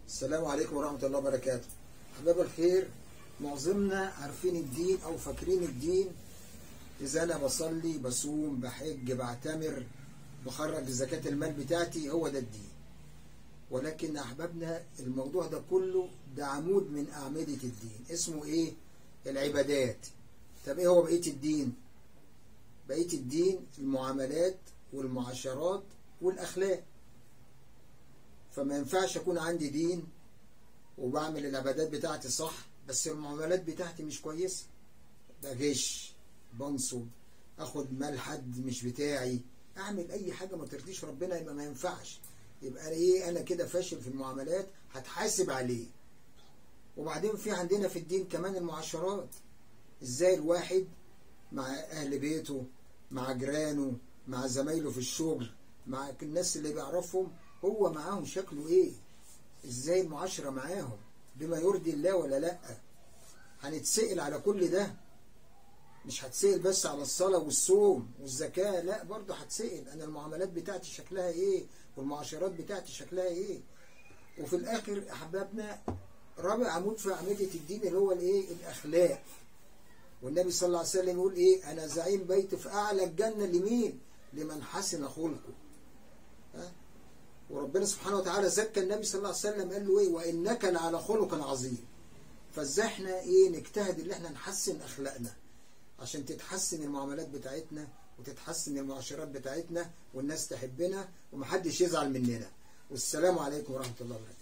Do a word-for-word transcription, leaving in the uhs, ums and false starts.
السلام عليكم ورحمة الله وبركاته. أحباب الخير، معظمنا عارفين الدين أو فاكرين الدين إذا أنا بصلي بصوم بحج بعتمر بخرج زكاة المال بتاعتي هو ده الدين. ولكن أحبابنا الموضوع ده كله ده عمود من أعمدة الدين، اسمه إيه؟ العبادات. طب إيه هو بقية الدين؟ بقية الدين المعاملات والمعاشرات والأخلاق. فما ينفعش أكون عندي دين وبعمل العبادات بتاعتي صح بس المعاملات بتاعتي مش كويسة، بغش بنصب أخد مال حد مش بتاعي، أعمل أي حاجة ما ترضيش ربنا، يبقى ما ينفعش. يبقى إيه؟ أنا كده فاشل في المعاملات، هتحاسب عليه. وبعدين في عندنا في الدين كمان المعاشرات، إزاي الواحد مع أهل بيته مع جيرانه مع زمايله في الشغل مع الناس اللي بيعرفهم هو معاهم شكله ايه، ازاي المعاشرة معاهم بما يرضي الله ولا لا. هنتسأل على كل ده، مش هتسأل بس على الصلاة والصوم والزكاة، لا برضه هتسأل انا المعاملات بتاعتي شكلها ايه والمعاشرات بتاعتي شكلها ايه. وفي الاخر احبابنا رابع عمود في اعمدة الدين اللي هو الايه؟ الاخلاق. والنبي صلى الله عليه وسلم يقول ايه؟ انا زعيم بيت في اعلى الجنة لمين؟ لمن حسن خلقه. ها؟ وربنا سبحانه وتعالى زكى النبي صلى الله عليه وسلم، قال له ايه؟ وانك لعلى خلق عظيم. فازاي احنا ايه نجتهد ان احنا نحسن اخلاقنا عشان تتحسن المعاملات بتاعتنا وتتحسن المعاشرات بتاعتنا والناس تحبنا ومحدش يزعل مننا. والسلام عليكم ورحمة الله وبركاته.